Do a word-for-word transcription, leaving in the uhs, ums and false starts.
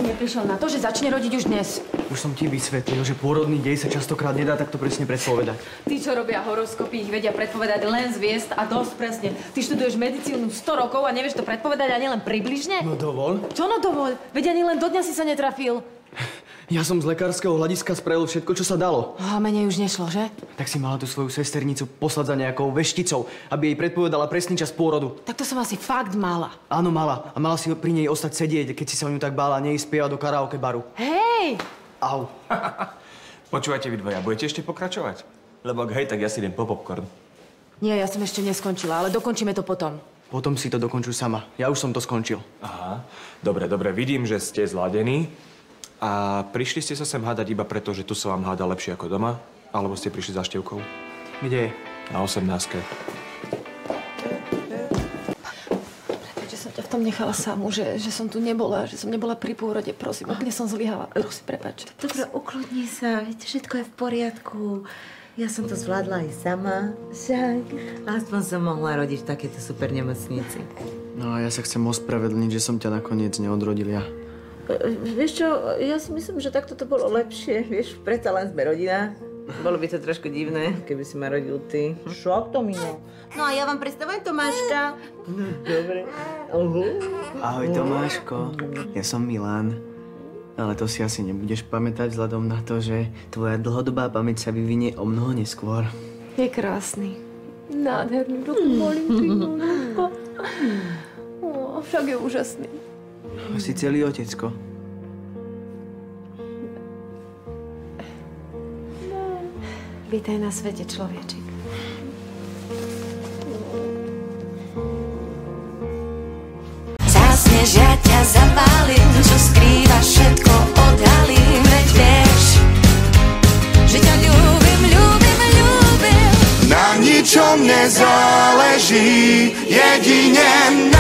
mi prišiel na to, že začne rodiť už dnes. Už som ti vysvetlil, že pôrodný dej sa častokrát nedá takto presne predpovedať. Tí, čo robia horoskopy, ich vedia predpovedať len z hviezd a dosť presne. Ty študuješ medicínu sto rokov a nevieš to predpovedať ani len približne? No dovol. Čo no dovol? Veď ani len do dňa si sa netrafil. Ja som z lekárskeho hľadiska spravil všetko, čo sa dalo. A menej už nešlo, že? Tak si mala tú svoju sesternicu poslať za nejakou vešticou, aby jej predpovedala presný čas pôrodu. Tak to som asi fakt mala. Áno, mala. A mala si pri nej ostať sedieť, keď si sa o ňu tak bála neísť spievať do karaoke baru. Hej! Au. Počúvajte vy dvoja, budete ešte pokračovať? Lebo hej, tak ja si idem po popcorn. Nie, ja som ešte neskončila, ale dokončíme to potom. Potom si to dokončuj sama. Ja už som to skončil. Aha, dobre, dobre, vidím, že ste zladení. A prišli ste sa sem hádať iba preto, že tu sa vám háda lepšie ako doma? Alebo ste prišli za števkou? Kde je? Na osemnástke. Prepáč, že som ťa v tom nechala samú, že, že som tu nebola, že som nebola pri pôrode, prosím, úplne som zlyhala. Prosím, prepáč. Dobre, ukludni sa, veď všetko je v poriadku. Ja som to zvládla aj sama. Však, aspoň som mohla rodiť v takéto super nemocnici. No a ja sa chcem ospravedlniť, že som ťa nakoniec neodrodil ja. Vieš čo, ja si myslím, že takto to bolo lepšie. Vieš, predsa len sme rodina. Bolo by to trošku divné, keby si ma rodil ty. Šok to mino. No a ja vám predstavujem Tomáška. Dobre. Uh-huh. Ahoj Tomáško, ja som Milan. Ale to si asi nebudeš pamätať vzhľadom na to, že tvoja dlhodobá pamäť sa vyvinie o mnoho neskôr. Je krásny. Nádherný, dokonalý, však je úžasný. Si celý otecko. Vítaj na svete, človečik. Zásneš, ja ťa zapálim, čo skrývaš, všetko odhalím, veď vieš, že ťa ľúbim, ľúbim, ľúbim. Na ničom nezáleží, jedine na